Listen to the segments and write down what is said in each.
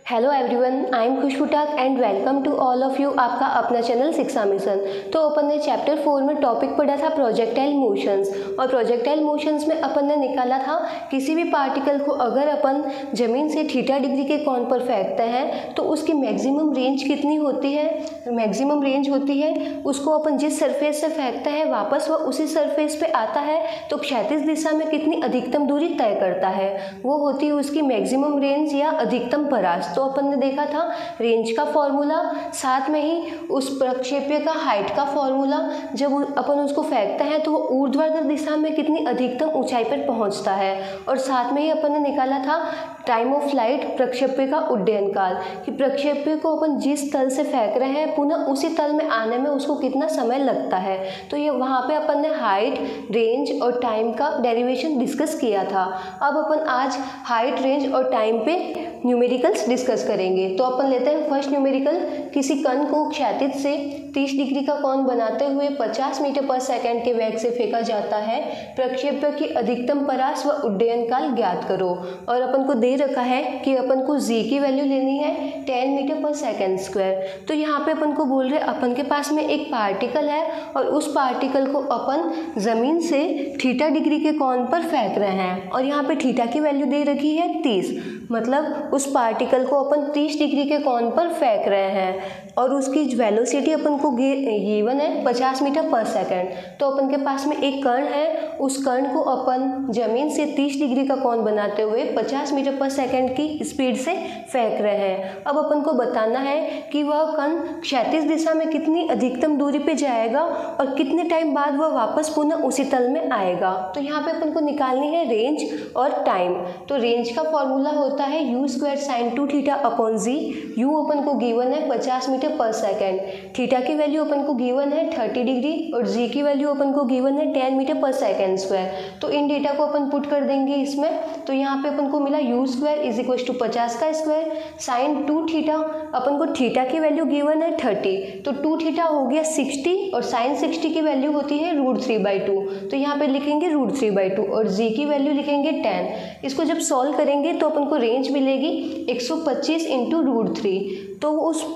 Hello everyone, I am Khushboo Tak and welcome to all of you. आपका अपना channel शिक्षा mission. तो अपन ने चैप्टर 4 में टॉपिक पढ़ा था प्रोजेक्टाइल मोशंस, और प्रोजेक्टाइल मोशंस में अपन ने निकाला था किसी भी पार्टिकल को अगर अपन ज़मीन से थीटा डिग्री के कोण पर फेंकते हैं तो उसकी मैक्सिमम रेंज कितनी होती है। मैक्सिमम रेंज होती है उसको अपन जिस सरफेस से फेंकते हैं वापस वह उसी सरफेस पे आता है तो क्षैतिज दिशा में कितनी अधिकतम दूरी तय करता है, वो होती है उसकी मैक्सिमम रेंज या अधिकतम परास। तो अपन ने देखा था रेंज का फॉर्मूला, साथ में ही उस प्रक्षेप्य का हाइट का फॉर्मूला। जब अपन उसको फेंकते हैं तो वो ऊर्ध्वाधर दिशा में कितनी अधिकतम ऊंचाई पर पहुंचता है, और साथ में ही अपन ने निकाला था टाइम ऑफ फ्लाइट, प्रक्षेप्य का उड्डयन काल, कि प्रक्षेप्य को अपन जिस तल से फेंक रहे हैं पुनः उसी तल में आने में उसको कितना समय लगता है। तो ये वहाँ पे अपन ने हाइट, रेंज और टाइम का डेरिवेशन डिस्कस किया था। अब अपन आज हाइट, रेंज और टाइम पे न्यूमेरिकल्स डिस्कस करेंगे। तो अपन लेते हैं फर्स्ट न्यूमेरिकल। किसी कण को क्षैतिज से 30 डिग्री का कोण बनाते हुए 50 मीटर पर सेकंड के वेग से फेंका जाता है। प्रक्षेप्य की अधिकतम परास व उड्डयन काल ज्ञात करो। और अपन को दे रखा है कि अपन को जी की वैल्यू लेनी है 10 मीटर पर सेकंड स्क्वायर। तो यहाँ पे अपन को बोल रहे अपन के पास में एक पार्टिकल है और उस पार्टिकल को अपन ज़मीन से थीटा डिग्री के कोण पर फेंक रहे हैं, और यहाँ पे थीटा की वैल्यू दे रखी है 30, मतलब उस पार्टिकल को अपन 30 डिग्री के कोण पर फेंक रहे हैं और उसकी वेलोसिटी अपन को गिवन है 50 मीटर पर सेकंड। तो अपन के पास में एक कण है, उस कण को अपन जमीन से 30 डिग्री का कोण बनाते हुए 50 मीटर पर सेकंड की स्पीड से फेंक रहे हैं। अब अपन को बताना है कि वह कण क्षैतिज दिशा में कितनी अधिकतम दूरी पे जाएगा और कितने टाइम बाद वह वापस पुनः उसी तल में आएगा। तो यहाँ पे अपन को निकालनी है रेंज और टाइम। तो रेंज का फॉर्मूला होता है u square sine 2 theta upon g. u अपन को गिवन है 50 मीटर पर सेकंड, थीटा की वैल्यू अपन को गिवन है 30 डिग्री और जी की वैल्यू अपन को गिवन है 10 मीटर पर सेकंड स्क्वायर। तो इन डेटा को अपन पुट कर देंगे इसमें। तो यहाँ पे अपन को मिला u square is equal to 50 का स्क्वायर साइन 2 थीटा, अपन को थीटा की वैल्यू गिवन है 30, तो 2 थीटा हो गया 60 और साइन 60 की वैल्यू होती है √3/2। तो यहाँ पे लिखेंगे √3/2 और जी की वैल्यू लिखेंगे 10। इसको जब सॉल्व करेंगे तो अपन को रेंज मिलेगी 125 इंटू √3। तो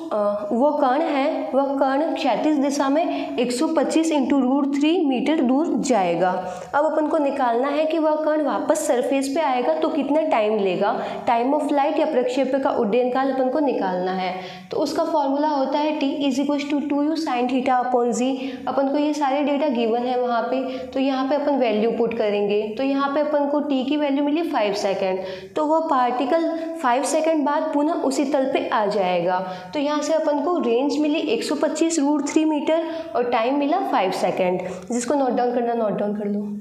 वो कण है, वह कण क्षैतिज दिशा में 125 इंटू √3 मीटर दूर जाएगा। अब अपन को निकालना है कि वह कण वापस सरफेस पे आएगा तो कितना टाइम लेगा। टाइम ऑफ फ्लाइट या प्रक्षेप्य का उड्डयन काल अपन को निकालना है। तो उसका फॉर्मूला होता है t is equal to 2u sine theta upon g. अपन को ये सारे डेटा गिवन है वहाँ पे, तो यहाँ पे अपन वैल्यू पुट करेंगे। तो यहाँ पे अपन को t की वैल्यू मिली 5 सेकेंड, तो वह पार्टिकल 5 सेकेंड बाद पुनः उसी तल पे आ जाएगा। तो यहाँ से अपन को रेंज मिली 125 √3 मीटर और टाइम मिला 5 सेकेंड। जिसको नोट डाउन करना नोट डाउन कर लो।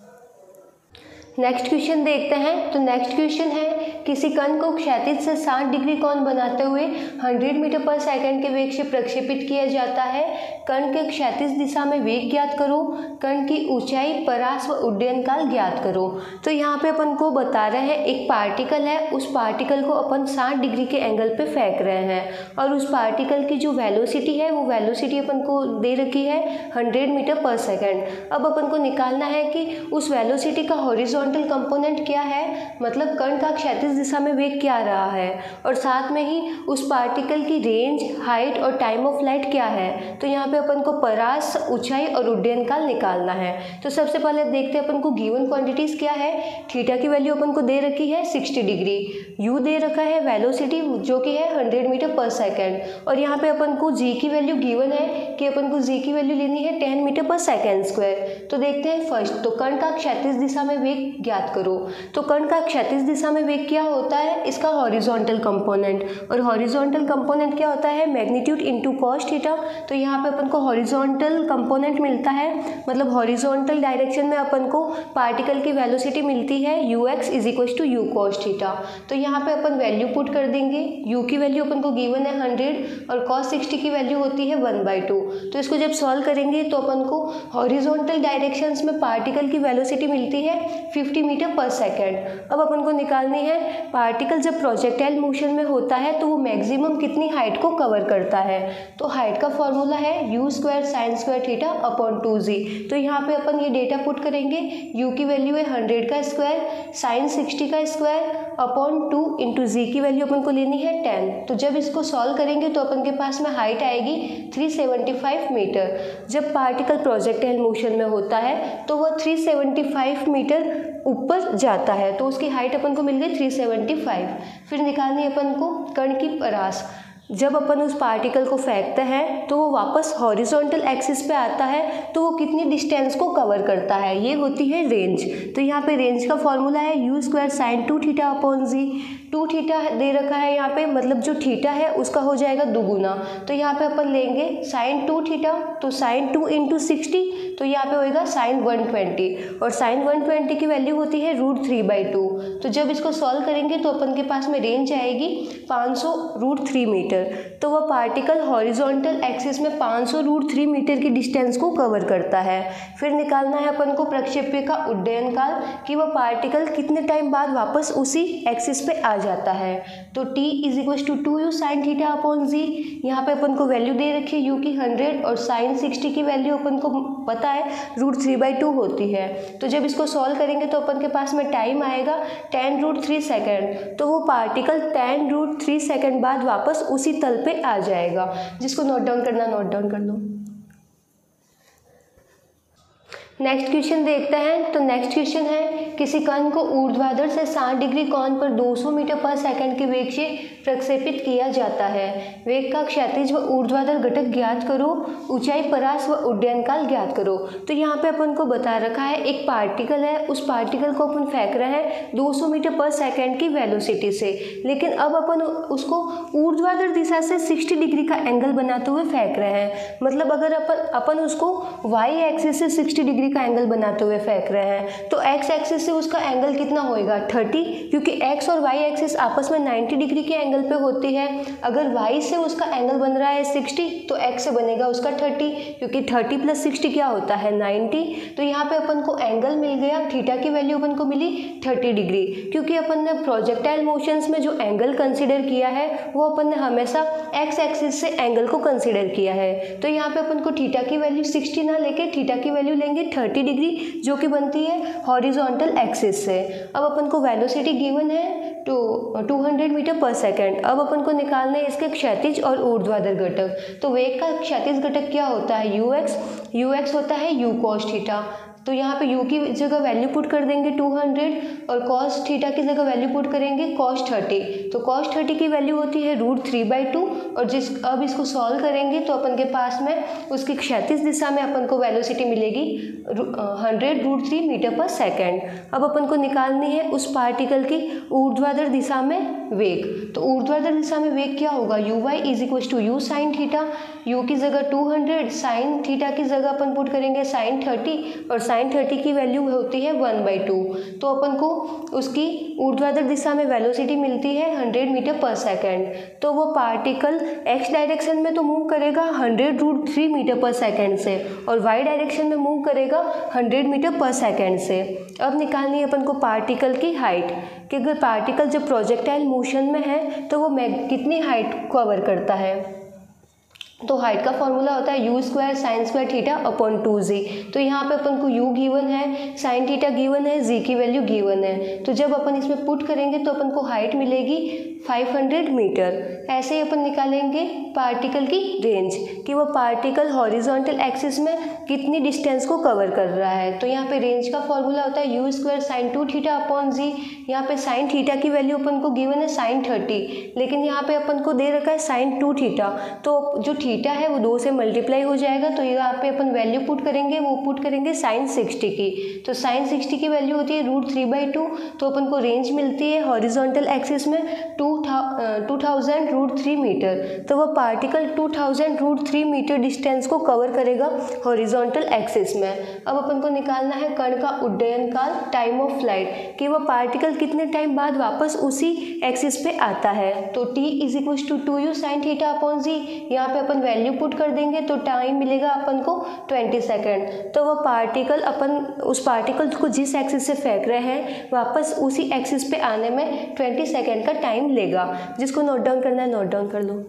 नेक्स्ट क्वेश्चन देखते हैं। तो नेक्स्ट क्वेश्चन है किसी कण को क्षैतिज से 60 डिग्री कोण बनाते हुए 100 मीटर पर सेकंड के वेग से प्रक्षेपित किया जाता है। कण के क्षैतिज दिशा में वेग ज्ञात करो, कण की ऊंचाई, परास व उड्डयन काल ज्ञात करो। तो यहाँ पे अपन को बता रहे हैं एक पार्टिकल है, उस पार्टिकल को अपन 60 डिग्री के एंगल पे फेंक रहे हैं और उस पार्टिकल की जो वेलोसिटी है वो वेलोसिटी अपन को दे रखी है 100 मीटर पर सेकेंड। अब अपन को निकालना है कि उस वेलोसिटी का हॉरिजॉन्टल कंपोनेंट क्या है, मतलब कण का क्षैतिज दिशा में वेग क्या रहा है, और साथ में ही उस पार्टिकल की रेंज, हाइट और टाइम ऑफ फ्लाइट क्या है। तो यहाँ पे अपन को परास, ऊंचाई और उड्डयन काल निकालना है। तो सबसे पहले देखते हैं अपन को गिवन क्वांटिटीज क्या है। थीटा की वैल्यू अपन को दे रखी है 60 डिग्री, u दे रखा है वेलोसिटी जो कि है 100 मीटर पर सेकेंड, और यहाँ पे अपन को g की वैल्यू गिवन है कि अपन को g की वैल्यू लेनी है 10 मीटर पर सेकेंड स्क्वायर। तो देखते हैं फर्स्ट, तो कण का क्षैतिज दिशा में वेग ज्ञात करो। तो कण का क्षैतिज दिशा में वेग क्या होता है, इसका हॉरिजॉन्टल कंपोनेंट, और हॉरिजॉन्टल कंपोनेंट क्या होता है, मैग्नीट्यूड इनटू कॉस थीटा। तो यहाँ पे अपन को हॉरिजॉन्टल कंपोनेंट मिलता है, मतलब हॉरिजॉन्टल डायरेक्शन में अपन को पार्टिकल की वेलोसिटी मिलती है ux is equal to u cos theta. तो यहाँ पे अपन वैल्यू पुट कर देंगे। u की वैल्यू अपन को गिवन है 100 और cos 60 की वैल्यू होती है 1/2। तो इसको जब सॉल्व करेंगे तो अपन को हॉरिजॉन्टल डायरेक्शंस में पार्टिकल की वेलोसिटी मिलती है 50 मीटर पर सेकेंड। अब अपन को निकालनी है पार्टिकल जब प्रोजेक्टाइल मोशन में होता है तो वो मैक्सिमम कितनी हाइट को कवर करता है। तो हाइट का फॉर्मूला है u square sine square theta upon 2z। तो यहाँ पे अपन ये डेटा पुट करेंगे, u की वैल्यू है 100 का स्क्वायर, साइन 60 का स्क्वायर अपॉन 2 इंटू जी की वैल्यू अपन को लेनी है 10। तो जब इसको सॉल्व करेंगे तो अपन के पास में हाइट आएगी 375 मीटर। जब पार्टिकल प्रोजेक्टाइल मोशन में होता है तो वह 375 मीटर ऊपर जाता है, तो उसकी हाइट अपन को मिल गई 375। फिर निकालनी अपन को कण की परास। जब अपन उस पार्टिकल को फेंकते हैं तो वो वापस हॉरिजॉन्टल एक्सिस पे आता है तो वो कितनी डिस्टेंस को कवर करता है, ये होती है रेंज। तो यहाँ पे रेंज का फॉर्मूला है u square sine 2 theta upon g. 2 theta दे रखा है यहाँ पे, मतलब जो थीटा है उसका हो जाएगा दुगुना। तो यहाँ पे अपन लेंगे साइन 2 थीटा, तो साइन 2 इंटू 60, तो यहाँ पे होएगा साइन 120, और साइन 120 की वैल्यू होती है √3/2। तो जब इसको सॉल्व करेंगे तो अपन के पास में रेंज आएगी 500 √3 मीटर। तो वह पार्टिकल हॉरिजॉन्टल एक्सिस में 500 √3 मीटर की डिस्टेंस को कवर करता है। फिर निकालना है अपन को प्रक्षेप्य का उड्डयन काल, कि वह पार्टिकल कितने टाइम बाद वापस उसी एक्सिस पे आ जाता है। तो t = 2u sine theta upon g. यहाँ पे अपन को वैल्यू दे रखी है u की 100 और साइन 60 की वैल्यू अपन को पता है √3/2 होती है। तो जब इसको सॉल्व करेंगे तो अपन के पास में टाइम आएगा 10 √3 सेकेंड। तो वो पार्टिकल 10 √3 सेकेंड बाद वापस उसी तल पे आ जाएगा। जिसको नोट डाउन करना नोट डाउन कर लो। नेक्स्ट क्वेश्चन देखते हैं। तो नेक्स्ट क्वेश्चन है, किसी कण को ऊर्ध्वाधर से 60 डिग्री कोण पर 200 मीटर पर सेकंड के वेग से प्रक्षेपित किया जाता है। वेग का क्षैतिज व ऊर्ध्वाधर घटक ज्ञात करो, ऊंचाई, परास व उड्डयन काल ज्ञात करो। तो यहाँ पे अपन को बता रखा है एक पार्टिकल है, उस पार्टिकल को अपन फेंक रहे हैं 200 मीटर पर सेकेंड की वेलोसिटी से, लेकिन अब अपन उसको ऊर्ध्वाधर दिशा से 60 डिग्री का एंगल बनाते हुए फेंक रहे हैं। मतलब अगर अपन उसको वाई एक्सिस से 60 डिग्री का एंगल बनाते हुए फेंक रहे हैं तो एक्स एक्सिस से उसका एंगल कितना होएगा 30, क्योंकि एक्स और वाई एक्सिस आपस में 90 डिग्री के एंगल पे होती है। अगर वाई से उसका एंगल बन रहा है 60 तो एक्स से बनेगा उसका 30, क्योंकि 30 + 60 क्या होता है 90। तो यहाँ पे अपन को एंगल मिल गया, थीटा की वैल्यू अपन को मिली 30 डिग्री। क्योंकि अपन ने प्रोजेक्टाइल मोशंस में जो एंगल कंसिडर किया है वो अपन ने हमेशा एक्स एक्सिस से एंगल को कंसिडर किया है। तो यहाँ पे अपन को थीटा की वैल्यू 60 ना लेके थीटा की वैल्यू लेंगे 30 डिग्री, जो कि बनती है हॉरिजॉन्टल एक्सिस से। अब अपन को वेलोसिटी गिवन है तो 200 मीटर पर सेकेंड। अब अपन को निकालना है इसके क्षैतिज और ऊर्ध्वाधर घटक। तो वेग का क्षैतिज घटक क्या होता है ux होता है u cos थीटा। तो यहाँ पे u की जगह वैल्यू पुट कर देंगे 200 और cos थीटा की जगह वैल्यू पुट करेंगे cos 30। तो cos 30 की वैल्यू होती है √3/2, और अब इसको सॉल्व करेंगे तो अपन के पास में उसकी क्षैतिज दिशा में अपन को वेलोसिटी मिलेगी 100 √3 मीटर पर सेकेंड। अब अपन को निकालनी है उस पार्टिकल की ऊर्ध्वाधर दिशा में वेग। तो ऊर्ध्वाधर दिशा में वेग क्या होगा uy = u sine theta. u की जगह 200, साइन थीटा की जगह अपन पुट करेंगे साइन 30, और साइन 30 की वैल्यू होती है 1/2। तो अपन को उसकी ऊर्ध्वाधर दिशा में वेलोसिटी मिलती है 100 मीटर पर सेकेंड। तो वो पार्टिकल x डायरेक्शन में तो मूव करेगा 100 √3 मीटर पर सेकेंड से, और y डायरेक्शन में मूव करेगा 100 मीटर पर सेकेंड से। अब निकालनी है अपन को पार्टिकल की हाइट, कि अगर पार्टिकल जब प्रोजेक्टाइल मोशन में है तो वो कितनी हाइट कवर करता है। तो हाइट का फॉर्मूला होता है u square sine square theta upon 2z। तो यहाँ पे अपन को u गिवन है, साइन थीटा गिवन है, z की वैल्यू गिवन है। तो जब अपन इसमें पुट करेंगे तो अपन को हाइट मिलेगी 500 मीटर। ऐसे ही अपन निकालेंगे पार्टिकल की रेंज, कि वो पार्टिकल हॉरिजॉन्टल एक्सिस में कितनी डिस्टेंस को कवर कर रहा है। तो यहाँ पे रेंज का फॉर्मूला होता है u square sine 2 theta upon z। यहाँ पे साइन थीटा की वैल्यू अपन को गिवन है साइन 30, लेकिन यहाँ पे अपन को दे रखा है साइन 2 थीटा। तो जो थीटा है वो 2 से मल्टीप्लाई हो जाएगा, तो यहाँ पे अपन वैल्यू पुट करेंगे, वो पुट करेंगे साइन 60 की। तो साइन 60 की वैल्यू होती है √3/2। तो अपन को रेंज मिलती है हॉरिजॉन्टल एक्सिस में 2000 √3 मीटर। तो वह पार्टिकल 2000 √3 मीटर डिस्टेंस को कवर करेगा हॉरिजॉन्टल एक्सिस में। अब अपन को निकालना है कण का उड्डयन काल, टाइम ऑफ फ्लाइट, कि वह पार्टिकल कितने टाइम बाद वापस उसी एक्सिस पे आता है। तो t = 2u sine theta upon z। यहाँ पे अपन अपन वैल्यू पुट कर देंगे तो टाइम मिलेगा अपन को 20 सेकेंड। तो वह पार्टिकल अपन उस पार्टिकल को जिस एक्सिस से फेंक रहे हैं वापस उसी एक्सिस पे आने में 20 सेकेंड का टाइम लेगा। जिसको नोट डाउन करना है नोट डाउन कर लो।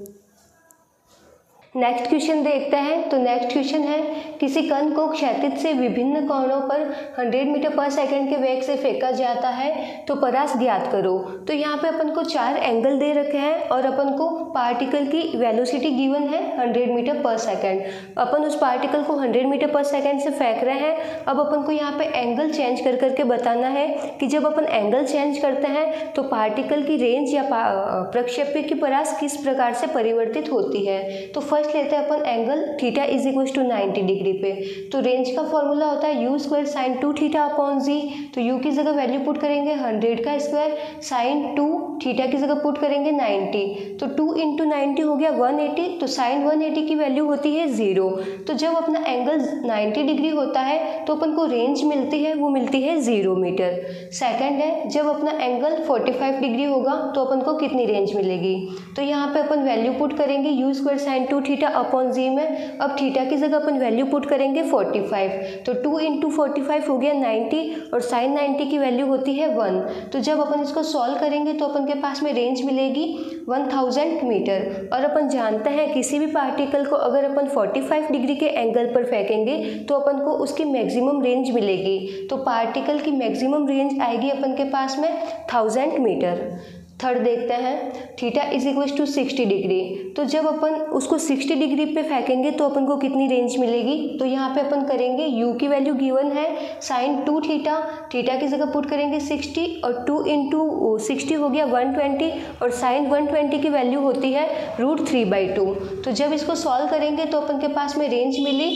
नेक्स्ट क्वेश्चन देखते हैं। तो नेक्स्ट क्वेश्चन है, किसी कण को क्षैतिज से विभिन्न कोणों पर 100 मीटर पर सेकंड के वेग से फेंका जाता है तो परास ज्ञात करो। तो यहाँ पे अपन को 4 एंगल दे रखे हैं और अपन को पार्टिकल की वेलोसिटी गिवन है 100 मीटर पर सेकंड। अपन उस पार्टिकल को 100 मीटर पर सेकंड से फेंक रहे हैं। अब अपन को यहाँ पे एंगल चेंज कर करके बताना है कि जब अपन एंगल चेंज करते हैं तो पार्टिकल की रेंज या प्रक्षेप्य की परास किस प्रकार से परिवर्तित होती है। तो फर्स्ट लेते हैं अपन angle theta is equal to 90 degree पे। तो रेंज का फॉर्मूला होता है u square sine 2 theta upon g. तो यू की जगह वैल्यू पुट करेंगे 100 का स्क्वायर, साइन 2 थीटा की जगह पुट करेंगे 90। तो 2 इंटू 90 हो गया 180। तो साइन 180 की वैल्यू होती है 0। तो जब अपना एंगल 90 डिग्री होता है तो अपन को रेंज मिलती है, वो मिलती है 0 मीटर। सेकंड है, जब अपना एंगल 45 डिग्री होगा तो अपन को कितनी रेंज मिलेगी। तो यहाँ पे अपन वैल्यू पुट करेंगे u square sine 2 theta upon g में। अब थीटा की जगह अपन वैल्यू पुट करेंगे 45। तो 2 इंटू 45 हो गया 90 और साइन 90 की वैल्यू होती है 1। तो जब अपन इसको सॉल्व करेंगे तो अपन के पास में रेंज मिलेगी 1000 मीटर। और अपन जानते हैं किसी भी पार्टिकल को अगर अपन 45 डिग्री के एंगल पर फेंकेंगे तो अपन को उसकी मैक्सिमम रेंज मिलेगी। तो पार्टिकल की मैक्सिमम रेंज आएगी अपन के पास में 1000 मीटर। थर्ड देखते हैं, theta is equal to 60 degree. तो जब अपन उसको 60 डिग्री पे फेंकेंगे तो अपन को कितनी रेंज मिलेगी। तो यहाँ पे अपन करेंगे u की वैल्यू गिवन है साइन 2 थीटा, थीटा की जगह पुट करेंगे 60 और 2 इंटू 60 हो गया 120 और साइन 120 की वैल्यू होती है √3/2। तो जब इसको सॉल्व करेंगे तो अपन के पास में रेंज मिली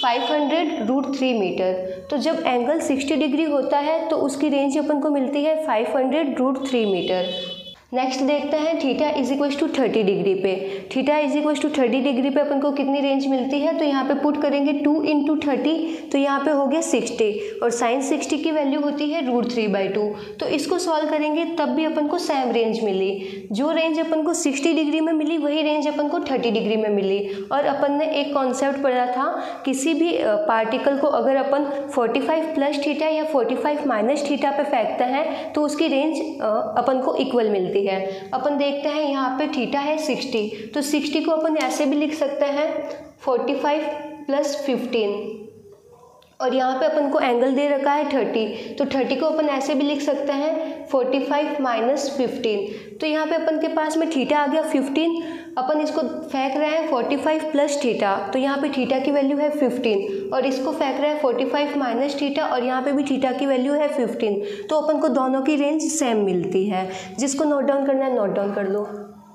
500 √3 मीटर। तो जब एंगल 60 डिग्री होता है तो उसकी रेंज अपन को मिलती है 500 √3 मीटर। नेक्स्ट देखते हैं, theta is equal to 30 degree पे। Theta is equal to 30 degree पे अपन को कितनी रेंज मिलती है। तो यहाँ पे पुट करेंगे 2 इंटू 30। तो यहाँ पे हो गया 60 और साइन 60 की वैल्यू होती है √3/2। तो इसको सॉल्व करेंगे तब भी अपन को सेम रेंज मिली। जो रेंज अपन को 60 डिग्री में मिली वही रेंज अपन को 30 डिग्री में मिली। और अपन ने एक कॉन्सेप्ट पढ़ा था, किसी भी पार्टिकल को अगर अपन 45 प्लस थीटा या 45 माइनस थीटा पे फेंकते हैं तो उसकी रेंज अपन को इक्वल मिलती है। अपन देखते हैं यहाँ पे थीटा है 60। तो 60 को अपन ऐसे भी लिख सकते हैं 45 प्लस 15 और यहाँ पे अपन को एंगल दे रखा है 30। तो 30 को अपन ऐसे भी लिख सकते हैं 45 माइनस 15। तो यहाँ पे अपन के पास में थीटा आ गया 15। अपन इसको फेंक रहे हैं 45 प्लस थीटा। तो यहाँ पे थीटा की वैल्यू है 15 और इसको फेंक रहे हैं 45 माइनस थीटा और यहाँ पे भी थीटा की वैल्यू है 15। तो अपन को दोनों की रेंज सेम मिलती है। जिसको नोट डाउन करना है नोट डाउन कर लो।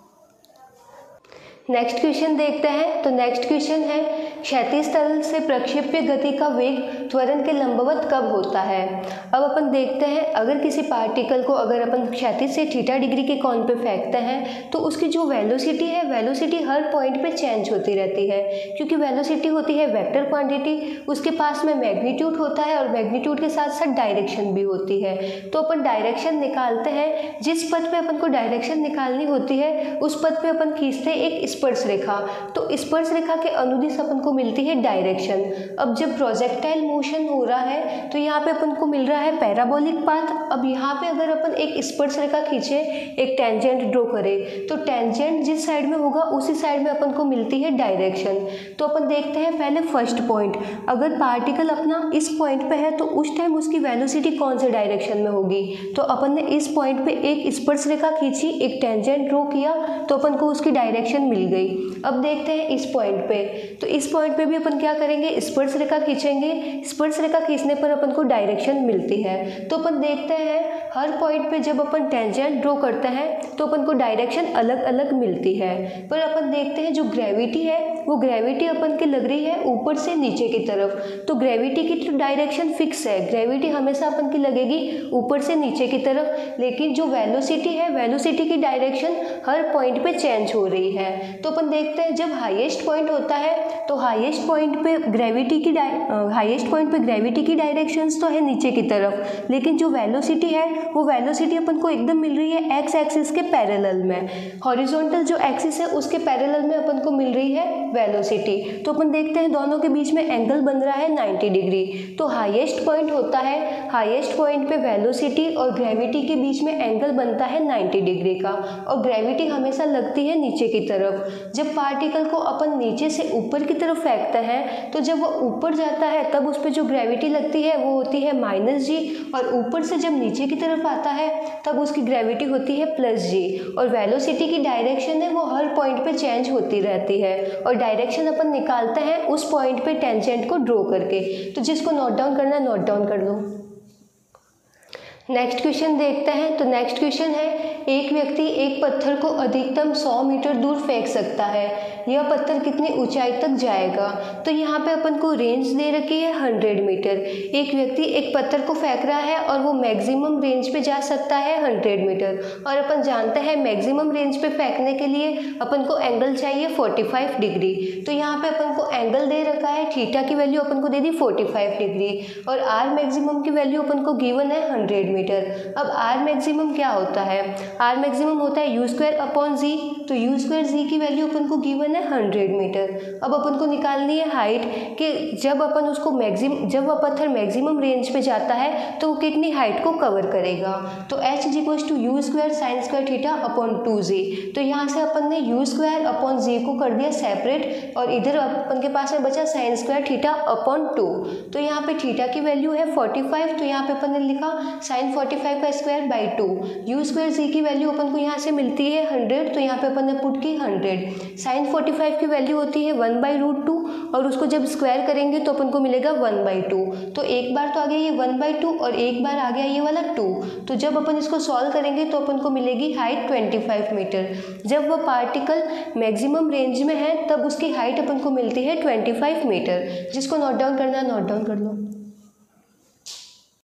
नेक्स्ट क्वेश्चन देखते हैं। तो नेक्स्ट क्वेश्चन है, क्षैतिज तल से प्रक्षेप्य गति का वेग त्वरण के लंबवत कब होता है। अब अपन देखते हैं, अगर किसी पार्टिकल को अगर अपन क्षैतिज से थीटा डिग्री के कोण पे फेंकते हैं तो उसकी जो वेलोसिटी है, वेलोसिटी हर पॉइंट पे चेंज होती रहती है। क्योंकि वेलोसिटी होती है वेक्टर क्वांटिटी, उसके पास में मैग्नीट्यूड होता है और मैग्नीट्यूड के साथ साथ डायरेक्शन भी होती है। तो अपन डायरेक्शन निकालते हैं, जिस पथ पे अपन को डायरेक्शन निकालनी होती है उस पथ पे अपन खींचते हैं एक स्पर्श रेखा। तो स्पर्श रेखा के अनुदिश अपन को मिलती है डायरेक्शन। अब जब प्रोजेक्टाइल मोशन हो रहा है तो यहाँ पे अपन को मिल रहा है पैराबोलिक पाथ। अब यहाँ पे अगर अपन एक स्पर्श रेखा खींचे, एक टेंजेंट ड्रॉ करें, तो टेंजेंट जिस साइड में होगा उसी साइड में अपन को मिलती है डायरेक्शन। तो अपन देखते हैं पहले फर्स्ट पॉइंट, अगर पार्टिकल अपना इस पॉइंट पे है तो उस टाइम उसकी वेलोसिटी कौन से डायरेक्शन में होगी। तो अपन ने इस पॉइंट पे एक स्पर्श रेखा खींची, एक टेंजेंट ड्रॉ किया, तो अपन को उसकी डायरेक्शन मिल गई। अब देखते हैं इस पॉइंट पे, तो इस पॉइंट पे भी अपन क्या करेंगे, स्पर्श रेखा खींचेंगे। स्पर्श रेखा खींचने पर अपन को डायरेक्शन मिलती है। तो अपन देखते हैं हर पॉइंट पे जब अपन टेंजेंट ड्रॉ करते हैं तो अपन को डायरेक्शन अलग अलग मिलती है। पर अपन देखते हैं जो ग्रेविटी है वो ग्रेविटी अपन के लग रही है ऊपर से नीचे की तरफ। तो ग्रेविटी की तो डायरेक्शन फिक्स है, ग्रेविटी हमेशा अपन की लगेगी ऊपर से नीचे की तरफ। लेकिन जो वेलोसिटी है, वेलोसिटी की डायरेक्शन हर पॉइंट पे चेंज हो रही है। तो अपन देखते हैं जब हाईएस्ट पॉइंट होता है तो हाईएस्ट पॉइंट पे ग्रेविटी की डायरेक्शंस तो है नीचे की तरफ, लेकिन जो वेलोसिटी है वो वेलोसिटी अपन को एकदम मिल रही है एक्स एक्सिस के पैरेलल में। हॉरिजॉन्टल जो एक्सिस है उसके पैरेलल में अपन को मिल रही है वेलोसिटी। तो अपन देखते हैं दोनों के बीच में एंगल बन रहा है 90 डिग्री। तो हाईएस्ट पॉइंट होता है, हाईएस्ट पॉइंट पे वेलोसिटी और ग्रेविटी के बीच में एंगल बनता है 90 डिग्री का, और ग्रेविटी हमेशा लगती है नीचे की तरफ। जब पार्टिकल को अपन नीचे से ऊपर की तरफ फेंकते हैं तो जब वो ऊपर जाता है तब उस पर जो ग्रेविटी लगती है वो होती है -g, और ऊपर से जब नीचे की तरफ आता है तब उसकी ग्रेविटी होती है +g। और वेलोसिटी की डायरेक्शन है वो हर पॉइंट पे चेंज होती रहती है, और डायरेक्शन अपन निकालते हैं उस पॉइंट पे टेंजेंट को ड्रॉ करके। तो जिसको नोट डाउन करना है नोट डाउन कर लो। नेक्स्ट क्वेश्चन देखते हैं। तो नेक्स्ट क्वेश्चन है, एक व्यक्ति एक पत्थर को अधिकतम 100 मीटर दूर फेंक सकता है, यह पत्थर कितनी ऊंचाई तक जाएगा? तो यहाँ पे अपन को रेंज दे रखी है 100 मीटर। एक व्यक्ति एक पत्थर को फेंक रहा है और वो मैक्सिमम रेंज पे जा सकता है 100 मीटर, और अपन जानते हैं मैक्सिमम रेंज पे फेंकने के लिए अपन को एंगल चाहिए 45 डिग्री। तो यहाँ पे अपन को एंगल दे रखा है, थीटा की वैल्यू अपन को दे दी 45 डिग्री, और आर मैक्सिमम की वैल्यू अपन को गिवन है 100 मीटर। अब आर मैक्सिमम क्या होता है? आर मैक्सिमम होता है u²/z। तो u²z की वैल्यू अपन को गिवन है 100 मीटर। अब अपन को निकालनी है हाइट कि जब अपन उसको जब वह पत्थर मैक्सिमम रेंज पे जाता है तो वो कितनी हाइट को कवर करेगा। तो h = u² sin²θ/2z। तो यहाँ से अपन ने u²/z को कर दिया सेपरेट, और इधर अपन के पास में बचा sin²θ/2। तो यहाँ पे थीटा की वैल्यू है 45, तो यहाँ पे अपन ने लिखा sin 45/2। u²z की वैल्यू अपन को यहाँ से मिलती है 100, तो यहाँ पे अपन ने पुट की 100। sin 45 की वैल्यू होती है 1/√2, और उसको जब स्क्वायर करेंगे तो अपन को मिलेगा 1/2। तो एक बार तो आ गया ये 1/2 और एक बार आ गया ये वाला 2। तो जब अपन इसको सॉल्व करेंगे तो अपन को मिलेगी हाइट 25 मीटर। जब वह पार्टिकल मैक्सिमम रेंज में है तब उसकी हाइट अपन को मिलती है 25 मीटर। जिसको नोट डाउन करना है नोट डाउन कर लो।